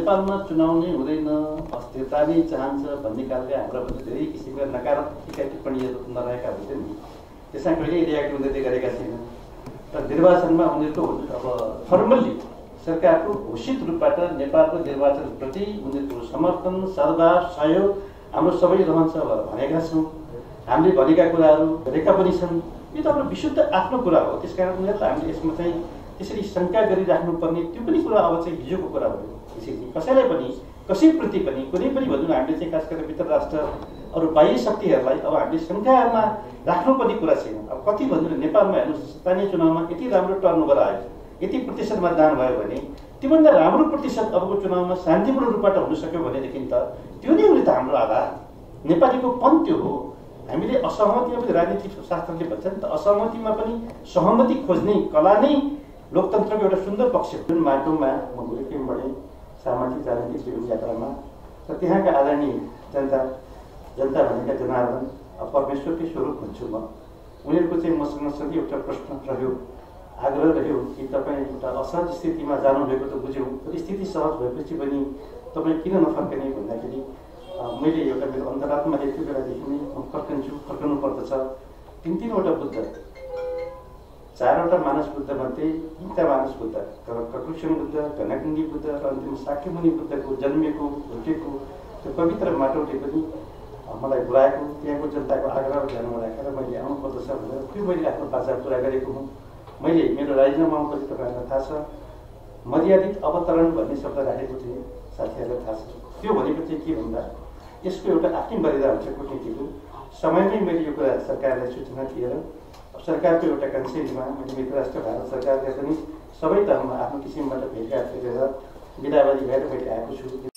नेपालमा चुनाव नै हुँदैन, अस्थिरता नै चाहन्छ भन्ने खालका हाम्रा धेरै किसिमका नकारात्मक टिप्पणीहरू नरहेका हुन्छन् नि। त्यसमा कहिल्यै रियाक्ट उनीहरूले गरेका छैनन् र निर्वाचनमा उनीहरूको अब फर्मल्ली सरकारको घोषित रूपबाट नेपालको निर्वाचनप्रति उनीहरूको समर्थन, सद्भाव, सहयोग हाम्रो सबै रहन्छ भनेका छौँ। हामीले भनेका कुराहरू गरेका पनि छन्। यो त हाम्रो विशुद्ध आफ्नो कुरा हो। त्यसकारण उनीहरूलाई हामीले यसमा चाहिँ त्यसरी शङ्का गरिराख्नुपर्ने त्यो पनि कुरा अब चाहिँ हिजोको कुरा हो। त्यसरी कसैलाई पनि कसैप्रति पनि कुनै पनि भनौँ हामीले चाहिँ खास गरेर भित्र राष्ट्र अरू बाह्य शक्तिहरूलाई अब हामीले शङ्कामा राख्नुपर्ने कुरा छैन। अब कति भन्नु नेपालमा हेर्नुहोस्, स्थानीय चुनावमा यति राम्रो टर्नओभर आयो, यति प्रतिशत मतदान भयो भने त्योभन्दा राम्रो प्रतिशत अबको चुनावमा शान्तिपूर्ण रूपबाट हुन सक्यो भनेदेखि त त्यो नै हो नि त हाम्रो आधार। नेपालीको पन त्यो हो। हामीले असहमतिमा पनि राजनीतिक शास्त्रले भन्छ नि त, असहमतिमा पनि सहमति खोज्ने कला नै लोकतन्त्रको एउटा सुन्दर पक्ष हो। जुन माटोमा म भुलिकिमबाट सामाजिक राजनीतिक जीवन यात्रामा र त्यहाँका आदरणीय जनता भनेका जनार्दन परमेश्वरकै स्वरूप भन्छु म। उनीहरूको चाहिँ मसँग सधैँ एउटा प्रश्न रह्यो, आग्रह रह्यो कि तपाईँ एउटा असहज स्थितिमा जानुभएको त बुझ्यौँ, तर स्थिति सहज भएपछि पनि तपाईँ किन नफर्कने भन्दाखेरि मैले एउटा मेरो अन्तरात्माले त्यो बेलादेखि नै म फर्कनु पर्दछ। तीनवटा बुद्ध, चारवटा मानस बुद्ध मध्ये तीनवटा मानस बुद्ध, ककुषण बुद्ध, घनकुण्डी बुद्ध र अन्तिम शाक्यमुनि बुद्धको जन्मेको हुर्केको त्यो पवित्र माटोले पनि मलाई बोलाएको, त्यहाँको जनताको आग्रह ध्यानमा राखेर मैले आउनुपर्दछ भनेर त्यो मैले आफ्नो बाचा पुरा गरेको हुँ। मैले मेरो राजीनामामा पनि तपाईँहरूलाई थाहा छ, मर्यादित अवतरण भन्ने शब्द राखेको थिएँ, साथीहरूलाई थाहा छ। त्यो भनेको चाहिँ के भन्दा यसको एउटा आफ्नै मर्यादा हुन्छ कूटनीतिको। समयमै मैले यो कुरा सरकारलाई सूचना दिएर सरकारको एउटा कन्सेन्टमा मैले मित्र राष्ट्र भारत सरकारले पनि सबै तहमा आफ्नो किसिमबाट भेटघाट गरेर विधावादी भएर मैले आएको छु।